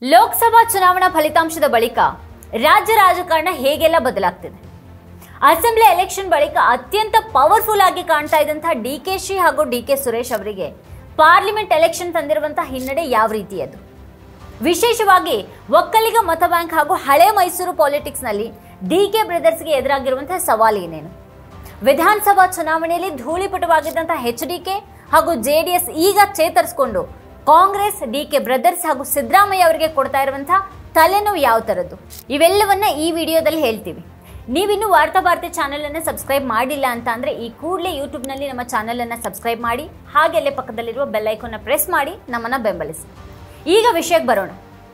ಲೋಕಸಭಾ ಚುನಾವಣಾ ಫಲಿತಾಂಶದ ಬಳಿಕ ರಾಜ್ಯ ರಾಜಕಾರಣ ಹೇಗೆಲ್ಲ ಬದಲಾಗ್ತಿದೆ. ಅಸೆಂಬ್ಲಿ ಎಲೆಕ್ಷನ್ ಬಳಿಕ ಅತ್ಯಂತ ಪವರ್ಫುಲ್ ಆಗಿ ಕಾಣ್ತಾ ಇದ್ದಂತಹ ಡಿಕೆಶಿ ಹಾಗೂ ಡಿಕೆ ಸುರೇಶ್ ಅವರಿಗೆ ಪಾರ್ಲಿಮೆಂಟ್ ಎಲೆಕ್ಷನ್ ತಂದಿರುವಂತಹ ಹಿನ್ನಡೆ ಯಾವ ರೀತಿಯದು? ವಿಶೇಷವಾಗಿ ಒಕ್ಕಲಿಗ ಮತ ಬ್ಯಾಂಕ್ ಹಾಗೂ ಹಳೆ ಮೈಸೂರು ಪಾಲಿಟಿಕ್ಸ್ ನಲ್ಲಿ ಡಿಕೆ ಬ್ರದರ್ಸ್ಗೆ ಎದುರಾಗಿರುವಂತಹ ಸವಾಲು ಏನೇನು? ವಿಧಾನಸಭಾ ಚುನಾವಣೆಯಲ್ಲಿ ಧೂಳಿಪಟವಾಗಿದ್ದಂತಹ ಎಚ್ಡಿಕೆ ಹಾಗೂ ಜೆಡಿಎಸ್ ಈಗ ಚೇತರಿಸಿಕೊಂಡು ಕಾಂಗ್ರೆಸ್, ಡಿಕೆ ಬ್ರದರ್ಸ್ ಹಾಗೂ ಸಿದ್ದರಾಮಯ್ಯ ಅವರಿಗೆ ಕೊಡ್ತಾ ಇರುವಂತಹ ತಲೆನೋವು ಯಾವ ತರದ್ದು? ಇವೆಲ್ಲವನ್ನ ಈ ವಿಡಿಯೋದಲ್ಲಿ ಹೇಳ್ತೀವಿ. ನೀವಿನ್ನು ವಾರ್ತಾ ಭಾರತಿ ಚಾನೆಲ್ ಅನ್ನು ಸಬ್ಸ್ಕ್ರೈಬ್ ಮಾಡಿಲ್ಲ ಅಂತ ಅಂದ್ರೆ ಈ ಕೂಡಲೇ ಯೂಟ್ಯೂಬ್ ನಲ್ಲಿ ನಮ್ಮ ಚಾನೆಲ್ ಅನ್ನು ಸಬ್ಸ್ಕ್ರೈಬ್ ಮಾಡಿ, ಹಾಗೆ ಅಲ್ಲೇ ಪಕ್ಕದಲ್ಲಿರುವ ಬೆಲ್ ಐಕಾನ್ ಪ್ರೆಸ್ ಮಾಡಿ ನಮ್ಮನ್ನ ಬೆಂಬಲಿಸಿ. ಈಗ ವಿಷಯಕ್ಕೆ ಬರೋಣ.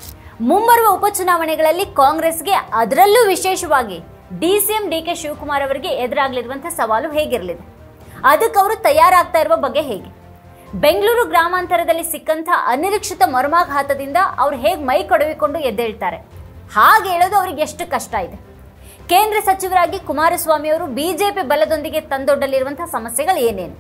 ಮುಂಬರುವ ಉಪಚುನಾವಣೆಗಳಲ್ಲಿ ಕಾಂಗ್ರೆಸ್ಗೆ, ಅದರಲ್ಲೂ ವಿಶೇಷವಾಗಿ ಡಿಸಿಎಂ ಡಿಕೆ ಶಿವಕುಮಾರ್ ಅವರಿಗೆ ಎದುರಾಗಲಿರುವಂತಹ ಸವಾಲು ಹೇಗಿರಲಿದೆ? ಅದಕ್ಕೆ ಅವರು ತಯಾರಾಗ್ತಾ ಇರುವ ಬಗ್ಗೆ ಹೇಗೆ? ಬೆಂಗಳೂರು ಗ್ರಾಮಾಂತರದಲ್ಲಿ ಸಿಕ್ಕಂಥ ಅನಿರೀಕ್ಷಿತ ಮರ್ಮಾಘಾತದಿಂದ ಅವ್ರು ಹೇಗೆ ಮೈ ಕೊಡವಿಕೊಂಡು ಎದ್ದೇಳ್ತಾರೆ? ಹಾಗೆ ಹೇಳೋದು ಅವ್ರಿಗೆ ಎಷ್ಟು ಕಷ್ಟ ಇದೆ. ಕೇಂದ್ರ ಸಚಿವರಾಗಿ ಕುಮಾರಸ್ವಾಮಿ ಅವರು ಬಿಜೆಪಿ ಬಲದೊಂದಿಗೆ ತಂದೊಡ್ಡಲಿರುವಂತಹ ಸಮಸ್ಯೆಗಳು ಏನೇನು?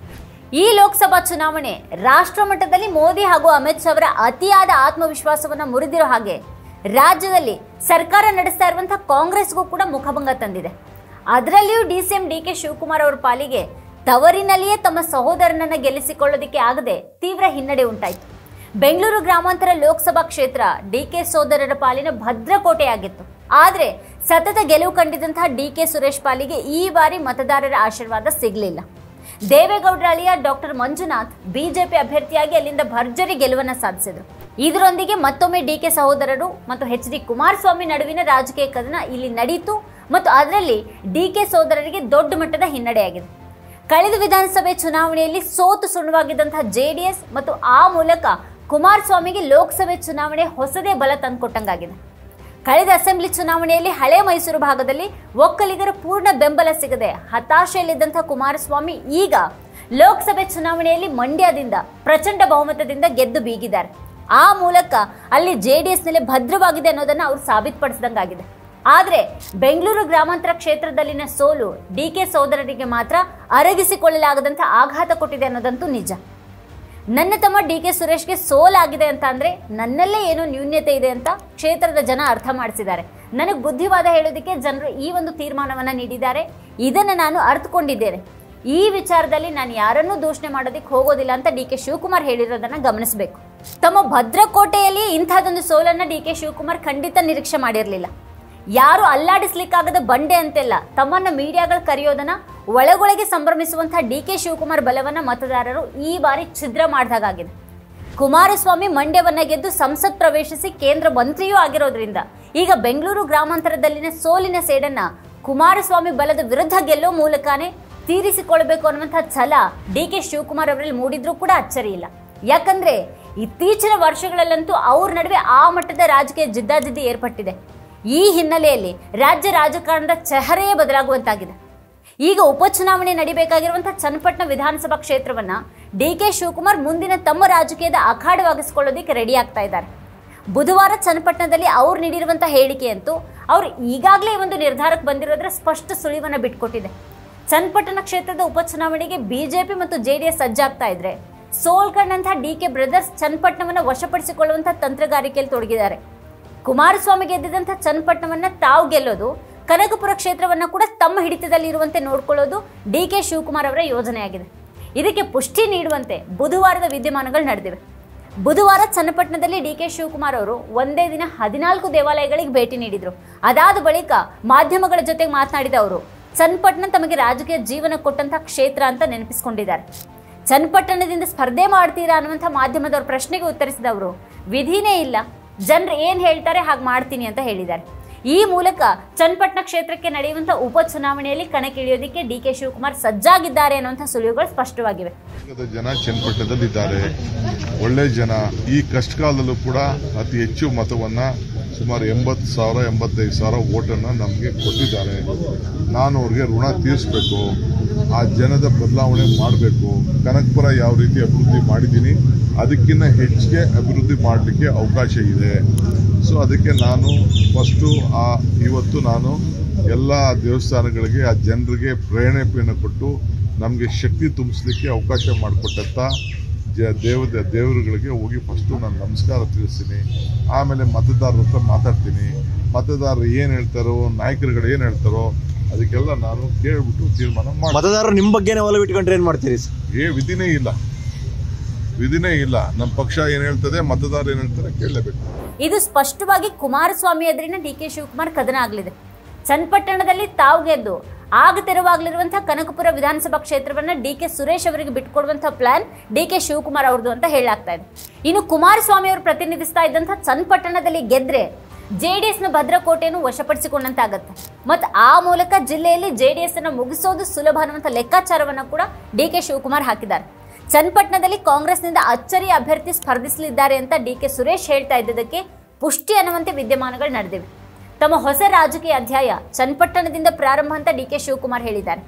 ಈ ಲೋಕಸಭಾ ಚುನಾವಣೆ ರಾಷ್ಟ್ರ ಮಟ್ಟದಲ್ಲಿ ಮೋದಿ ಹಾಗೂ ಅಮಿತ್ ಶಾ ಅವರ ಅತಿಯಾದ ಆತ್ಮವಿಶ್ವಾಸವನ್ನ ಮುರಿದಿರೋ ಹಾಗೆ ರಾಜ್ಯದಲ್ಲಿ ಸರ್ಕಾರ ನಡೆಸ್ತಾ ಇರುವಂತಹ ಕಾಂಗ್ರೆಸ್ಗೂ ಕೂಡ ಮುಖಭಂಗ ತಂದಿದೆ. ಅದರಲ್ಲಿಯೂ ಡಿಸಿಎಂ ಡಿಕೆ ಶಿವಕುಮಾರ್ ಅವರ ಪಾಲಿಗೆ ತವರಿನಲ್ಲಿಯೇ ತಮ್ಮ ಸಹೋದರನನ್ನ ಗೆಲ್ಲಿಸಿಕೊಳ್ಳೋದಕ್ಕೆ ಆಗದೆ ತೀವ್ರ ಹಿನ್ನಡೆ ಉಂಟಾಯಿತು. ಬೆಂಗಳೂರು ಗ್ರಾಮಾಂತರ ಲೋಕಸಭಾ ಕ್ಷೇತ್ರ ಡಿಕೆ ಸೋದರರ ಪಾಲಿನ ಭದ್ರಕೋಟೆಯಾಗಿತ್ತು. ಆದರೆ ಸತತ ಗೆಲುವು ಕಂಡಿದ್ದಂತಹ ಡಿಕೆ ಸುರೇಶ್ ಪಾಲಿಗೆ ಈ ಬಾರಿ ಮತದಾರರ ಆಶೀರ್ವಾದ ಸಿಗಲಿಲ್ಲ. ದೇವೇಗೌಡರ ಅಳಿಯ ಡಾಕ್ಟರ್ ಮಂಜುನಾಥ್ ಬಿಜೆಪಿ ಅಭ್ಯರ್ಥಿಯಾಗಿ ಅಲ್ಲಿಂದ ಭರ್ಜರಿ ಗೆಲುವನ್ನ ಸಾಧಿಸಿದರು. ಇದರೊಂದಿಗೆ ಮತ್ತೊಮ್ಮೆ ಡಿಕೆ ಸಹೋದರರು ಮತ್ತು ಎಚ್.ಡಿ. ಕುಮಾರಸ್ವಾಮಿ ನಡುವಿನ ರಾಜಕೀಯ ಕದನ ಇಲ್ಲಿ ನಡೆಯಿತು ಮತ್ತು ಅದರಲ್ಲಿ ಡಿಕೆ ಸೋದರರಿಗೆ ದೊಡ್ಡ ಮಟ್ಟದ ಹಿನ್ನಡೆಯಾಗಿದೆ. ಕಳೆದ ವಿಧಾನಸಭೆ ಚುನಾವಣೆಯಲ್ಲಿ ಸೋತು ಸುಣ್ಣವಾಗಿದ್ದಂತಹ ಜೆಡಿಎಸ್ ಮತ್ತು ಆ ಮೂಲಕ ಕುಮಾರಸ್ವಾಮಿಗೆ ಲೋಕಸಭೆ ಚುನಾವಣೆ ಹೊಸದೇ ಬಲ ತಂದುಕೊಟ್ಟಂಗಾಗಿದೆ. ಕಳೆದ ಅಸೆಂಬ್ಲಿ ಚುನಾವಣೆಯಲ್ಲಿ ಹಳೆ ಮೈಸೂರು ಭಾಗದಲ್ಲಿ ಒಕ್ಕಲಿಗರ ಪೂರ್ಣ ಬೆಂಬಲ ಸಿಗದೆ ಹತಾಶೆಯಲ್ಲಿದ್ದಂತಹ ಕುಮಾರಸ್ವಾಮಿ ಈಗ ಲೋಕಸಭೆ ಚುನಾವಣೆಯಲ್ಲಿ ಮಂಡ್ಯದಿಂದ ಪ್ರಚಂಡ ಬಹುಮತದಿಂದ ಗೆದ್ದು ಬೀಗಿದ್ದಾರೆ. ಆ ಮೂಲಕ ಅಲ್ಲಿ ಜೆಡಿಎಸ್ನಲ್ಲಿ ಭದ್ರವಾಗಿದೆ ಅನ್ನೋದನ್ನ ಅವರು ಸಾಬೀತುಪಡಿಸಿದಂಗಾಗಿದೆ. ಆದರೆ ಬೆಂಗಳೂರು ಗ್ರಾಮಾಂತರ ಕ್ಷೇತ್ರದಲ್ಲಿನ ಸೋಲು ಡಿಕೆ ಸೋದರರಿಗೆ ಮಾತ್ರ ಅರಗಿಸಿಕೊಳ್ಳಲಾಗದಂತ ಆಘಾತ ಕೊಟ್ಟಿದೆ ಅನ್ನೋದಂತೂ ನಿಜ. ನನ್ನ ತಮ್ಮ ಡಿಕೆ ಸುರೇಶ್ಗೆ ಸೋಲಾಗಿದೆ ಅಂತ ಅಂದ್ರೆ ನನ್ನಲ್ಲೇ ಏನೋ ನ್ಯೂನ್ಯತೆ ಇದೆ ಅಂತ ಕ್ಷೇತ್ರದ ಜನ ಅರ್ಥ ಮಾಡಿಸಿದ್ದಾರೆ. ನನಗೆ ಬುದ್ಧಿವಾದ ಹೇಳೋದಕ್ಕೆ ಜನರು ಈ ಒಂದು ತೀರ್ಮಾನವನ್ನ ನೀಡಿದ್ದಾರೆ. ಇದನ್ನು ನಾನು ಅರ್ಥಕೊಂಡಿದ್ದೇನೆ. ಈ ವಿಚಾರದಲ್ಲಿ ನಾನು ಯಾರನ್ನೂ ದೂಷಣೆ ಮಾಡೋದಕ್ಕೆ ಹೋಗೋದಿಲ್ಲ ಅಂತ ಡಿಕೆ ಶಿವಕುಮಾರ್ ಹೇಳಿರೋದನ್ನ ಗಮನಿಸಬೇಕು. ತಮ್ಮ ಭದ್ರಕೋಟೆಯಲ್ಲಿ ಇಂಥದ್ದೊಂದು ಸೋಲನ್ನ ಡಿಕೆ ಶಿವಕುಮಾರ್ ಖಂಡಿತ ನಿರೀಕ್ಷೆ ಮಾಡಿರಲಿಲ್ಲ. ಯಾರು ಅಲ್ಲಾಡಿಸ್ಲಿಕ್ಕಾಗದ ಬಂಡೆ ಅಂತೆಲ್ಲ ತಮ್ಮನ್ನ ಮೀಡಿಯಾಗಳು ಕರೆಯೋದನ್ನ ಒಳಗೊಳಗೆ ಸಂಭ್ರಮಿಸುವಂತಹ ಡಿಕೆ ಶಿವಕುಮಾರ್ ಬಲವನ್ನ ಮತದಾರರು ಈ ಬಾರಿ ಛಿದ್ರ ಮಾಡಿದಾಗಿದೆ. ಕುಮಾರಸ್ವಾಮಿ ಮಂಡ್ಯವನ್ನ ಗೆದ್ದು ಸಂಸತ್ ಪ್ರವೇಶಿಸಿ ಕೇಂದ್ರ ಮಂತ್ರಿಯೂ ಆಗಿರೋದ್ರಿಂದ ಈಗ ಬೆಂಗಳೂರು ಗ್ರಾಮಾಂತರದಲ್ಲಿನ ಸೋಲಿನ ಸೇಡನ್ನ ಕುಮಾರಸ್ವಾಮಿ ಬಲದ ವಿರುದ್ಧ ಗೆಲ್ಲೋ ಮೂಲಕನೇ ತೀರಿಸಿಕೊಳ್ಬೇಕು ಅನ್ನುವಂತಹ ಛಲ ಡಿಕೆ ಶಿವಕುಮಾರ್ ಅವರಲ್ಲಿ ಮೂಡಿದ್ರೂ ಕೂಡ ಅಚ್ಚರಿ ಇಲ್ಲ. ಯಾಕಂದ್ರೆ ಇತ್ತೀಚಿನ ವರ್ಷಗಳಲ್ಲಂತೂ ಅವ್ರ ನಡುವೆ ಆ ಮಟ್ಟದ ರಾಜಕೀಯ ಜಿದ್ದಾಜಿದ್ದಿ ಏರ್ಪಟ್ಟಿದೆ. ಈ ಹಿನ್ನೆಲೆಯಲ್ಲಿ ರಾಜ್ಯ ರಾಜಕಾರಣದ ಚೆಹರೆಯೇ ಬದಲಾಗುವಂತಾಗಿದೆ. ಈಗ ಉಪಚುನಾವಣೆ ನಡೀಬೇಕಾಗಿರುವಂತಹ ಚನ್ನಪಟ್ಟಣ ವಿಧಾನಸಭಾ ಕ್ಷೇತ್ರವನ್ನ ಡಿಕೆ ಶಿವಕುಮಾರ್ ಮುಂದಿನ ತಮ್ಮ ರಾಜಕೀಯದ ಅಖಾಡವಾಗಿಸಿಕೊಳ್ಳೋದಕ್ಕೆ ರೆಡಿ ಆಗ್ತಾ ಇದ್ದಾರೆ. ಬುಧವಾರ ಚನ್ನಪಟ್ಟಣದಲ್ಲಿ ಅವ್ರು ನೀಡಿರುವಂತಹ ಹೇಳಿಕೆಯಂತೂ ಅವ್ರು ಈಗಾಗಲೇ ಒಂದು ನಿರ್ಧಾರಕ್ಕೆ ಬಂದಿರೋದ್ರ ಸ್ಪಷ್ಟ ಸುಳಿವನ್ನ ಬಿಟ್ಕೊಟ್ಟಿದೆ. ಚನ್ನಪಟ್ಟಣ ಕ್ಷೇತ್ರದ ಉಪಚುನಾವಣೆಗೆ ಬಿಜೆಪಿ ಮತ್ತು ಜೆಡಿಎಸ್ ಸಜ್ಜಾಗ್ತಾ ಇದ್ರೆ ಸೋಲ್ಕಂಡಂತಹ ಡಿಕೆ ಬ್ರದರ್ಸ್ ಚನ್ನಪಟ್ಟಣವನ್ನ ವಶಪಡಿಸಿಕೊಳ್ಳುವಂತಹ ತಂತ್ರಗಾರಿಕೆಯಲ್ಲಿ ತೊಡಗಿದ್ದಾರೆ. ಕುಮಾರಸ್ವಾಮಿ ಗೆದ್ದಿದ್ದಂಥ ಚನ್ನಪಟ್ಟಣವನ್ನ ತಾವು ಗೆಲ್ಲೋದು, ಕನಕಪುರ ಕ್ಷೇತ್ರವನ್ನ ಕೂಡ ತಮ್ಮ ಹಿಡಿತದಲ್ಲಿ ಇರುವಂತೆ ನೋಡ್ಕೊಳ್ಳೋದು ಡಿಕೆ ಶಿವಕುಮಾರ್ ಅವರ ಯೋಜನೆಯಾಗಿದೆ. ಇದಕ್ಕೆ ಪುಷ್ಟಿ ನೀಡುವಂತೆ ಬುಧವಾರದ ವಿದ್ಯಮಾನಗಳು ನಡೆದಿವೆ. ಬುಧವಾರ ಚನ್ನಪಟ್ಟಣದಲ್ಲಿ ಡಿಕೆ ಶಿವಕುಮಾರ್ ಅವರು ಒಂದೇ ದಿನ 14 ದೇವಾಲಯಗಳಿಗೆ ಭೇಟಿ ನೀಡಿದ್ರು. ಅದಾದ ಬಳಿಕ ಮಾಧ್ಯಮಗಳ ಜೊತೆಗೆ ಮಾತನಾಡಿದ ಅವರು ಚನ್ನಪಟ್ಟಣ ತಮಗೆ ರಾಜಕೀಯ ಜೀವನ ಕೊಟ್ಟಂತಹ ಕ್ಷೇತ್ರ ಅಂತ ನೆನಪಿಸಿಕೊಂಡಿದ್ದಾರೆ. ಚನ್ನಪಟ್ಟಣದಿಂದ ಸ್ಪರ್ಧೆ ಮಾಡ್ತೀರಾ ಅನ್ನುವಂಥ ಮಾಧ್ಯಮದವ್ರ ಪ್ರಶ್ನೆಗೆ ಉತ್ತರಿಸಿದ ಅವರು ವಿಧಿನೇ ಇಲ್ಲ, ಜನರು ಏನ್ ಹೇಳ್ತಾರೆ ಹಾಗೆ ಮಾಡ್ತೀನಿ ಅಂತ ಹೇಳಿದ್ದಾರೆ. ಈ ಮೂಲಕ ಚನ್ನಪಟ್ಟಣ ಕ್ಷೇತ್ರಕ್ಕೆ ನಡೆಯುವಂತಹ ಉಪಚುನಾವಣೆಯಲ್ಲಿ ಕಣಕ್ಕಿಳಿಯೋದಕ್ಕೆ ಡಿಕೆ ಶಿವಕುಮಾರ್ ಸಜ್ಜಾಗಿದ್ದಾರೆ ಅನ್ನುವಂತಹ ಸುಳಿವುಗಳು ಸ್ಪಷ್ಟವಾಗಿವೆ. ಜನ ಚನ್ನಪಟ್ಟಣದಲ್ಲಿದ್ದಾರೆ, ಒಳ್ಳೆ ಜನ. ಈ ಕಷ್ಟ ಕಾಲದಲ್ಲೂ ಕೂಡ ಅತಿ ಹೆಚ್ಚು ಮತವನ್ನ ಸುಮಾರು 80,000-85,000 ವೋಟನ್ನು ನಮಗೆ ಕೊಟ್ಟಿದ್ದಾರೆ. ನಾನು ಅವ್ರಿಗೆ ಋಣ ತೀರಿಸಬೇಕು, ಆ ಜನದ ಬದಲಾವಣೆ ಮಾಡಬೇಕು. ಕನಕಪುರ ಯಾವ ರೀತಿ ಅಭಿವೃದ್ಧಿ ಮಾಡಿದ್ದೀನಿ ಅದಕ್ಕಿಂತ ಹೆಚ್ಚಿಗೆ ಅಭಿವೃದ್ಧಿ ಮಾಡಲಿಕ್ಕೆ ಅವಕಾಶ ಇದೆ. ಸೊ ಅದಕ್ಕೆ ನಾನು ಫಸ್ಟು ಇವತ್ತು ನಾನು ಎಲ್ಲ ದೇವಸ್ಥಾನಗಳಿಗೆ ಆ ಜನರಿಗೆ ಪ್ರೇರಣೆಯನ್ನು ಕೊಟ್ಟು ನಮಗೆ ಶಕ್ತಿ ತುಂಬಿಸಲಿಕ್ಕೆ ಅವಕಾಶ ಮಾಡಿಕೊಟ್ಟಂಥ ದೇವರುಗಳಿಗೆ ಹೋಗಿ ಫಸ್ಟು ನಾನು ನಮಸ್ಕಾರ ತಿಳಿಸ್ತೀನಿ. ಆಮೇಲೆ ಮತದಾರರ ಹತ್ರ ಮಾತಾಡ್ತೀನಿ. ಮತದಾರರು ಏನು ಹೇಳ್ತಾರೋ, ನಾಯಕರುಗಳು ಏನು ಹೇಳ್ತಾರೋ ಅದಕ್ಕೆಲ್ಲ ನಾನು ಕೇಳ್ಬಿಟ್ಟು ತೀರ್ಮಾನ ಮಾಡಿ. ಮತದಾರರು ನಿಮ್ಮ ಬಗ್ಗೆನೇ ಒಲವು ಇಟ್ಕೊಂಡ್ರೆ ಏನು ಮಾಡ್ತೀರಿ? ವಿಧಿನೇ ಇಲ್ಲ. ನಮ್ಮ ಪಕ್ಷ ಏನು ಹೇಳ್ತದೆ, ಮತದಾರರು ಏನು ಹೇಳ್ತಾರೆ ಕೇಳಲೇಬೇಕು. ಇದು ಸ್ಪಷ್ಟವಾಗಿ ಕುಮಾರಸ್ವಾಮಿ ಎದುರಿನ ಡಿ.ಕೆ. ಶಿವಕುಮಾರ್ ಕದನ ಆಗಲಿದೆ. ಚನ್ನಪಟ್ಟಣದಲ್ಲಿ ತಾವು ಗೆದ್ದು ಆಗ ತೆರವಾಗಲಿರುವಂತಹ ಕನಕಪುರ ವಿಧಾನಸಭಾ ಕ್ಷೇತ್ರವನ್ನ ಡಿ.ಕೆ. ಸುರೇಶ್ ಅವರಿಗೆ ಬಿಟ್ಕೊಡುವಂತಹ ಪ್ಲಾನ್ ಡಿ.ಕೆ. ಶಿವಕುಮಾರ್ ಅವ್ರದ್ದು ಅಂತ ಹೇಳಲಾಗ್ತಾ ಇದೆ. ಇನ್ನು ಕುಮಾರಸ್ವಾಮಿ ಅವರು ಪ್ರತಿನಿಧಿಸ್ತಾ ಇದ್ದಂತಹ ಚನ್ನಪಟ್ಟಣದಲ್ಲಿ ಗೆದ್ರೆ ಜೆಡಿಎಸ್ನ ಭದ್ರಕೋಟೆಯನ್ನು ವಶಪಡಿಸಿಕೊಂಡಂತಾಗತ್ತೆ. ಮತ್ತು ಆ ಮೂಲಕ ಜಿಲ್ಲೆಯಲ್ಲಿ ಜೆಡಿಎಸ್ ಅನ್ನು ಮುಗಿಸೋದು ಸುಲಭ ಅನ್ನುವಂಥ ಲೆಕ್ಕಾಚಾರವನ್ನು ಕೂಡ ಡಿ.ಕೆ. ಶಿವಕುಮಾರ್ ಹಾಕಿದ್ದಾರೆ. ಚನ್ನಪಟ್ಟಣದಲ್ಲಿ ಕಾಂಗ್ರೆಸ್ನಿಂದ ಅಚ್ಚರಿ ಅಭ್ಯರ್ಥಿ ಸ್ಪರ್ಧಿಸಲಿದ್ದಾರೆ ಅಂತ ಡಿ.ಕೆ. ಸುರೇಶ್ ಹೇಳ್ತಾ ಇದ್ದದಕ್ಕೆ ಪುಷ್ಟಿ ಅನ್ನುವಂತೆ ವಿದ್ಯಮಾನಗಳು ನಡೆದಿವೆ. ತಮ್ಮ ಹೊಸ ರಾಜಕೀಯ ಅಧ್ಯಾಯ ಚನ್ನಪಟ್ಟಣದಿಂದ ಪ್ರಾರಂಭ ಅಂತ ಡಿ.ಕೆ. ಶಿವಕುಮಾರ್ ಹೇಳಿದ್ದಾರೆ.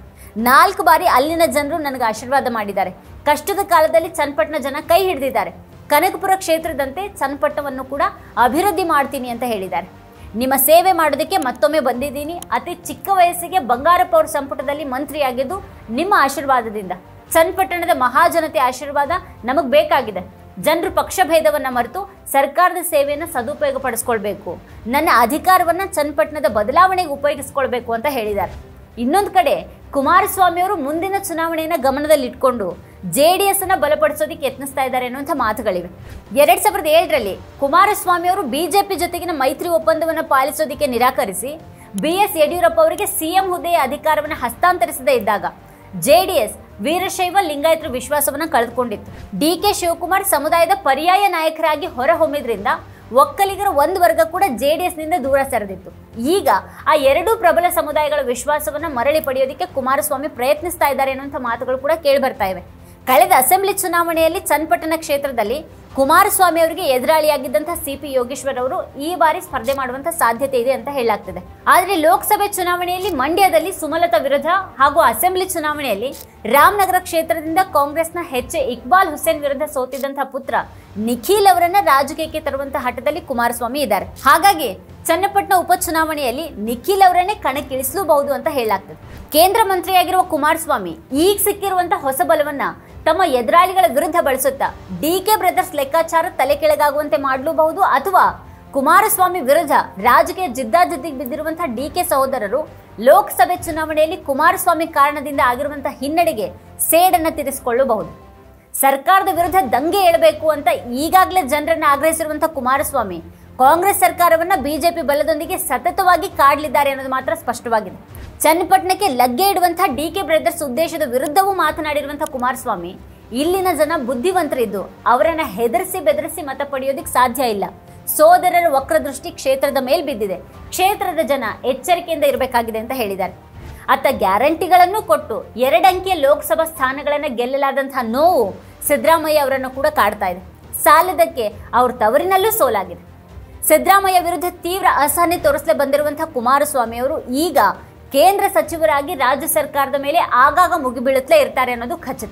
4 ಬಾರಿ ಅಲ್ಲಿನ ಜನರು ನನಗೆ ಆಶೀರ್ವಾದ ಮಾಡಿದ್ದಾರೆ. ಕಷ್ಟದ ಕಾಲದಲ್ಲಿ ಚನ್ನಪಟ್ಟಣ ಜನ ಕೈ ಹಿಡಿದಿದ್ದಾರೆ. ಕನಕಪುರ ಕ್ಷೇತ್ರದಂತೆ ಚನ್ನಪಟ್ಟಣವನ್ನು ಕೂಡ ಅಭಿವೃದ್ಧಿ ಮಾಡ್ತೀನಿ ಅಂತ ಹೇಳಿದ್ದಾರೆ. ನಿಮ್ಮ ಸೇವೆ ಮಾಡೋದಕ್ಕೆ ಮತ್ತೊಮ್ಮೆ ಬಂದಿದ್ದೀನಿ. ಅತಿ ಚಿಕ್ಕ ವಯಸ್ಸಿಗೆ ಬಂಗಾರಪ್ಪ ಅವ್ರ ಸಂಪುಟದಲ್ಲಿ ಮಂತ್ರಿಯಾಗಿದ್ದು ನಿಮ್ಮ ಆಶೀರ್ವಾದದಿಂದ. ಚನ್ನಪಟ್ಟಣದ ಮಹಾಜನತೆ ಆಶೀರ್ವಾದ ನಮಗೆ ಬೇಕಾಗಿದೆ. ಜನರು ಪಕ್ಷಭೇದವನ್ನು ಮರೆತು ಸರ್ಕಾರದ ಸೇವೆಯನ್ನು ಸದುಪಯೋಗ ಪಡಿಸ್ಕೊಳ್ಬೇಕು. ನನ್ನ ಅಧಿಕಾರವನ್ನು ಚನ್ನಪಟ್ಟಣದ ಬದಲಾವಣೆಗೆ ಉಪಯೋಗಿಸ್ಕೊಳ್ಬೇಕು ಅಂತ ಹೇಳಿದ್ದಾರೆ. ಇನ್ನೊಂದು ಕಡೆ ಕುಮಾರಸ್ವಾಮಿ ಅವರು ಮುಂದಿನ ಚುನಾವಣೆಯನ್ನು ಗಮನದಲ್ಲಿಟ್ಕೊಂಡು ಜೆಡಿಎಸ್ ಅನ್ನ ಬಲಪಡಿಸೋದಕ್ಕೆ ಯತ್ನಿಸ್ತಾ ಇದ್ದಾರೆ ಅನ್ನುವಂಥ ಮಾತುಗಳಿವೆ. 2007ರಲ್ಲಿ ಕುಮಾರಸ್ವಾಮಿ ಅವರು ಬಿಜೆಪಿ ಜೊತೆಗಿನ ಮೈತ್ರಿ ಒಪ್ಪಂದವನ್ನು ಪಾಲಿಸೋದಕ್ಕೆ ನಿರಾಕರಿಸಿ BS ಯಡಿಯೂರಪ್ಪ ಅವರಿಗೆ ಸಿಎಂ ಹುದ್ದೆಯ ಅಧಿಕಾರವನ್ನು ಹಸ್ತಾಂತರಿಸದೇ ಇದ್ದಾಗ ಜೆಡಿಎಸ್ ವೀರಶೈವ ಲಿಂಗಾಯತರ ವಿಶ್ವಾಸವನ್ನು ಕಳೆದುಕೊಂಡಿತ್ತು. ಡಿ.ಕೆ. ಶಿವಕುಮಾರ್ ಸಮುದಾಯದ ಪರ್ಯಾಯ ನಾಯಕರಾಗಿ ಹೊರಹೊಮ್ಮಿದ್ರಿಂದ ಒಕ್ಕಲಿಗರ ಒಂದು ವರ್ಗ ಕೂಡ ಜೆಡಿಎಸ್ನಿಂದ ದೂರ ಸರಿದಿತ್ತು. ಈಗ ಆ ಎರಡೂ ಪ್ರಬಲ ಸಮುದಾಯಗಳ ವಿಶ್ವಾಸವನ್ನು ಮರಳಿ ಪಡೆಯೋದಕ್ಕೆ ಕುಮಾರಸ್ವಾಮಿ ಪ್ರಯತ್ನಿಸ್ತಾ ಇದ್ದಾರೆ ಅನ್ನುವಂಥ ಮಾತುಗಳು ಕೂಡ ಕೇಳಿ ಬರ್ತಾ ಇವೆ. ಕಳೆದ ಅಸೆಂಬ್ಲಿ ಚುನಾವಣೆಯಲ್ಲಿ ಚನ್ನಪಟ್ಟಣ ಕ್ಷೇತ್ರದಲ್ಲಿ ಕುಮಾರಸ್ವಾಮಿ ಅವರಿಗೆ ಎದುರಾಳಿಯಾಗಿದ್ದಂತಹ ಸಿಪಿ ಯೋಗೇಶ್ವರ್ ಅವರು ಈ ಬಾರಿ ಸ್ಪರ್ಧೆ ಮಾಡುವಂತ ಸಾಧ್ಯತೆ ಇದೆ ಅಂತ ಹೇಳಲಾಗ್ತಿದೆ. ಆದರೆ ಲೋಕಸಭೆ ಚುನಾವಣೆಯಲ್ಲಿ ಮಂಡ್ಯದಲ್ಲಿ ಸುಮಲತಾ ವಿರುದ್ಧ ಹಾಗೂ ಅಸೆಂಬ್ಲಿ ಚುನಾವಣೆಯಲ್ಲಿ ರಾಮನಗರ ಕ್ಷೇತ್ರದಿಂದ ಕಾಂಗ್ರೆಸ್ನ ಎಚ್.ಎ. ಇಕ್ಬಾಲ್ ಹುಸೇನ್ ವಿರುದ್ಧ ಸೋತಿದ್ದಂತಹ ಪುತ್ರ ನಿಖಿಲ್ ಅವರನ್ನ ರಾಜಕೀಯಕ್ಕೆ ತರುವಂತಹ ಹಠದಲ್ಲಿ ಕುಮಾರಸ್ವಾಮಿ ಇದ್ದಾರೆ. ಹಾಗಾಗಿ ಚನ್ನಪಟ್ಟಣ ಉಪಚುನಾವಣೆಯಲ್ಲಿ ನಿಖಿಲ್ ಅವರನ್ನೇ ಕಣಕ್ಕಿಳಿಸಲೂಬಹುದು ಅಂತ ಹೇಳಲಾಗ್ತದೆ. ಕೇಂದ್ರ ಮಂತ್ರಿಯಾಗಿರುವ ಕುಮಾರಸ್ವಾಮಿ ಈಗ ಸಿಕ್ಕಿರುವಂತಹ ಹೊಸ ಬಲವನ್ನ ತಮ್ಮ ಎದುರಾಳಿಗಳ ವಿರುದ್ಧ ಬಳಸುತ್ತಾ ಡಿ.ಕೆ. ಬ್ರದರ್ಸ್ ಲೆಕ್ಕಾಚಾರ ತಲೆ ಕೆಳಗಾಗುವಂತೆ ಮಾಡಲೂಬಹುದು, ಅಥವಾ ಕುಮಾರಸ್ವಾಮಿ ವಿರುದ್ಧ ರಾಜಕೀಯ ಜಿದ್ದಾಜಿದ್ದಿಗೆ ಬಿದ್ದಿರುವಂತಹ ಡಿ.ಕೆ. ಸಹೋದರರು ಲೋಕಸಭೆ ಚುನಾವಣೆಯಲ್ಲಿ ಕುಮಾರಸ್ವಾಮಿ ಕಾರಣದಿಂದ ಆಗಿರುವಂತಹ ಹಿನ್ನಡೆಗೆ ಸೇಡನ್ನು ತೀರಿಸಿಕೊಳ್ಳಬಹುದು. ಸರ್ಕಾರದ ವಿರುದ್ಧ ದಂಗೆ ಏಳಬೇಕು ಅಂತ ಈಗಾಗಲೇ ಜನರನ್ನ ಆಗ್ರಹಿಸಿರುವಂತಹ ಕುಮಾರಸ್ವಾಮಿ ಕಾಂಗ್ರೆಸ್ ಸರ್ಕಾರವನ್ನ ಬಿಜೆಪಿ ಬಲದೊಂದಿಗೆ ಸತತವಾಗಿ ಕಾಡಲಿದ್ದಾರೆ ಅನ್ನೋದು ಮಾತ್ರ ಸ್ಪಷ್ಟವಾಗಿದೆ. ಚನ್ನಪಟ್ಟಣಕ್ಕೆ ಲಗ್ಗೆ ಇಡುವಂತಹ ಡಿ.ಕೆ. ಬ್ರದರ್ಸ್ ಉದ್ದೇಶದ ವಿರುದ್ಧವೂ ಮಾತನಾಡಿರುವಂತಹ ಕುಮಾರಸ್ವಾಮಿ ಇಲ್ಲಿನ ಜನ ಬುದ್ಧಿವಂತರಿದ್ದು ಅವರನ್ನ ಹೆದರಿಸಿ ಬೆದರಿಸಿ ಮತ ಪಡೆಯೋದಿಕ್ಕೆ ಸಾಧ್ಯ ಇಲ್ಲ. ಸೋದರರ ವಕ್ರದೃಷ್ಟಿ ಕ್ಷೇತ್ರದ ಮೇಲ್ ಬಿದ್ದಿದೆ. ಕ್ಷೇತ್ರದ ಜನ ಎಚ್ಚರಿಕೆಯಿಂದ ಇರಬೇಕಾಗಿದೆ ಅಂತ ಹೇಳಿದ್ದಾರೆ. ಅತ್ತ ಗ್ಯಾರಂಟಿಗಳನ್ನು ಕೊಟ್ಟು 2 ಅಂಕಿಯ ಲೋಕಸಭಾ ಸ್ಥಾನಗಳನ್ನು ಗೆಲ್ಲಲಾದಂತಹ ನೋವು ಸಿದ್ದರಾಮಯ್ಯ ಅವರನ್ನು ಕೂಡ ಕಾಡ್ತಾ ಇದೆ. ಸಾಲದಕ್ಕೆ ಅವ್ರ ತವರಿನಲ್ಲೂ ಸೋಲಾಗಿದೆ. ಸಿದ್ದರಾಮಯ್ಯ ವಿರುದ್ಧ ತೀವ್ರ ಅಸಹನೆ ತೋರಿಸಲೇ ಬಂದಿರುವಂತಹ ಕುಮಾರಸ್ವಾಮಿ ಅವರು ಈಗ ಕೇಂದ್ರ ಸಚಿವರಾಗಿ ರಾಜ್ಯ ಸರ್ಕಾರದ ಮೇಲೆ ಆಗಾಗ ಮುಗಿಬೀಳುತ್ತಲೇ ಇರ್ತಾರೆ ಅನ್ನೋದು ಖಚಿತ.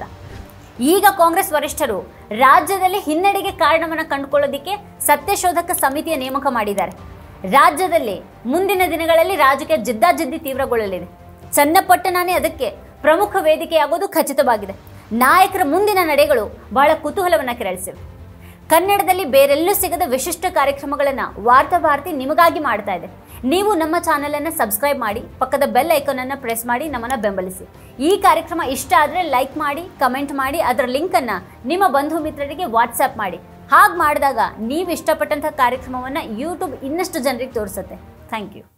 ಈಗ ಕಾಂಗ್ರೆಸ್ ವರಿಷ್ಠರು ರಾಜ್ಯದಲ್ಲಿ ಹಿನ್ನಡೆಗೆ ಕಾರಣವನ್ನು ಕಂಡುಕೊಳ್ಳೋದಿಕ್ಕೆ ಸತ್ಯಶೋಧಕ ಸಮಿತಿಯ ನೇಮಕ ಮಾಡಿದ್ದಾರೆ. ರಾಜ್ಯದಲ್ಲಿ ಮುಂದಿನ ದಿನಗಳಲ್ಲಿ ರಾಜಕೀಯ ಜಿದ್ದಾಜಿದ್ದಿ ತೀವ್ರಗೊಳ್ಳಲಿದೆ. ಚನ್ನಪಟ್ಟಣನೇ ಅದಕ್ಕೆ ಪ್ರಮುಖ ವೇದಿಕೆಯಾಗೋದು ಖಚಿತವಾಗಿದೆ. ನಾಯಕರ ಮುಂದಿನ ನಡೆಗಳು ಬಹಳ ಕುತೂಹಲವನ್ನು ಕೆರಳಿಸಿವೆ. ಕನ್ನಡದಲ್ಲಿ ಬೇರೆಲ್ಲೂ ಸಿಗದ ವಿಶಿಷ್ಟ ಕಾರ್ಯಕ್ರಮಗಳನ್ನು ವಾರ್ತಾ ಭಾರತಿ ನಿಮಗಾಗಿ ಮಾಡ್ತಾ ಇದೆ. ನೀವು ನಮ್ಮ ಚಾನೆಲ್ ಸಬ್ಸ್ಕ್ರೈಬ್ ಮಾಡಿ, ಪಕ್ಕದ ಬೆಲ್ ಐಕಾನ್ ಅನ್ನು ಪ್ರೆಸ್ ಮಾಡಿ ನಮ್ಮನ್ನು ಬೆಂಬಲಿಸಿ. ಈ ಕಾರ್ಯಕ್ರಮ ಇಷ್ಟ ಆದರೆ ಲೈಕ್ ಮಾಡಿ, ಕಮೆಂಟ್ ಮಾಡಿ, ಅದರ ಲಿಂಕ್ ಅನ್ನು ನಿಮ್ಮ ಬಂಧು ಮಿತ್ರರಿಗೆ ವಾಟ್ಸ್ಆ್ಯಪ್ ಮಾಡಿ. ಹಾಗೆ ಮಾಡಿದಾಗ ನೀವು ಇಷ್ಟಪಟ್ಟಂತಹ ಕಾರ್ಯಕ್ರಮವನ್ನು ಯೂಟ್ಯೂಬ್ ಇನ್ನಷ್ಟು ಜನರಿಗೆ ತೋರಿಸುತ್ತೆ. Thank you.